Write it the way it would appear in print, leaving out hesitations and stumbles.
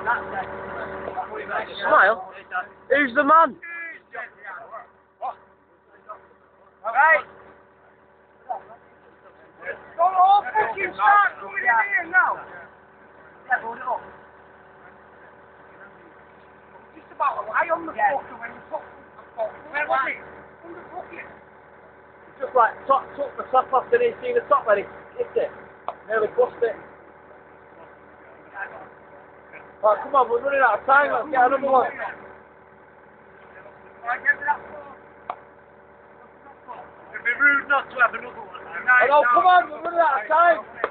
Smile? Who's the man? Right. Don't all fucking start coming in here now. Yeah, hold it up. Just about a lie on the fucker when you put the fuck. Where was it? On the bucket. Just like took the top off, didn't he see the top when he hit it? Nearly bust it. Oh, come on, we're running out of time, let's get another one. Right, get me that phone. It'd be rude not to have another one. Oh, come on, we're running out of time.